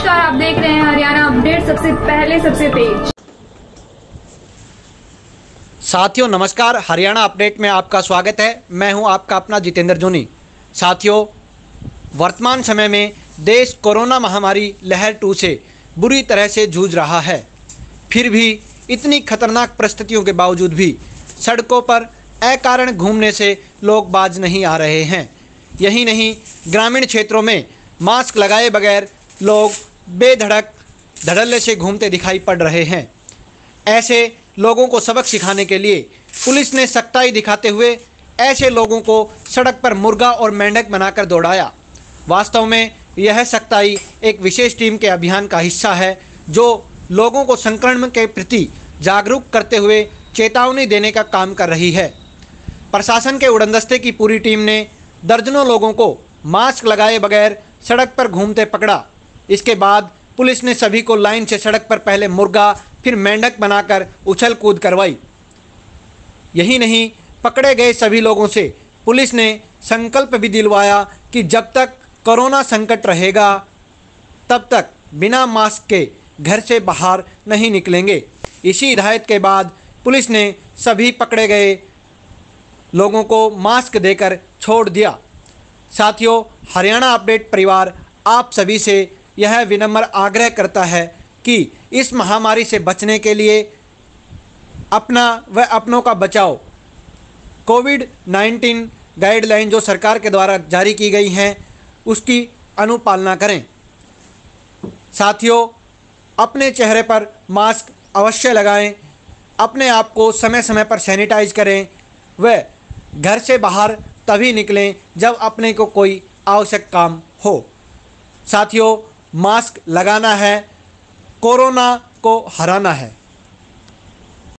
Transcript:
नमस्कार, आप देख रहे हैं हरियाणा अपडेट, सबसे पहले सबसे तेज। साथियों नमस्कार, हरियाणा अपडेट में आपका स्वागत है। मैं हूं आपका अपना जितेंद्र जोनी। साथियों, वर्तमान समय में देश कोरोना महामारी लहर 2 से बुरी तरह से जूझ रहा है। फिर भी इतनी खतरनाक परिस्थितियों के बावजूद भी सड़कों पर अकारण घूमने से लोग बाज नहीं आ रहे हैं। यही नहीं, ग्रामीण क्षेत्रों में मास्क लगाए बगैर लोग बेधड़क धड़ल्ले से घूमते दिखाई पड़ रहे हैं। ऐसे लोगों को सबक सिखाने के लिए पुलिस ने सख्ताई दिखाते हुए ऐसे लोगों को सड़क पर मुर्गा और मेंढक बनाकर दौड़ाया। वास्तव में यह सख्ताई एक विशेष टीम के अभियान का हिस्सा है, जो लोगों को संक्रमण के प्रति जागरूक करते हुए चेतावनी देने का काम कर रही है। प्रशासन के उड़नदस्ते की पूरी टीम ने दर्जनों लोगों को मास्क लगाए बगैर सड़क पर घूमते पकड़ा। इसके बाद पुलिस ने सभी को लाइन से सड़क पर पहले मुर्गा फिर मेंढक बनाकर उछल कूद करवाई। यही नहीं, पकड़े गए सभी लोगों से पुलिस ने संकल्प भी दिलवाया कि जब तक कोरोना संकट रहेगा तब तक बिना मास्क के घर से बाहर नहीं निकलेंगे। इसी हिदायत के बाद पुलिस ने सभी पकड़े गए लोगों को मास्क देकर छोड़ दिया। साथियों, हरियाणा अपडेट परिवार आप सभी से यह विनम्र आग्रह करता है कि इस महामारी से बचने के लिए अपना व अपनों का बचाव कोविड-19 गाइडलाइन जो सरकार के द्वारा जारी की गई हैं उसकी अनुपालना करें। साथियों, अपने चेहरे पर मास्क अवश्य लगाएं, अपने आप को समय समय पर सैनिटाइज करें व घर से बाहर तभी निकलें जब अपने को कोई आवश्यक काम हो। साथियों, मास्क लगाना है, कोरोना को हराना है।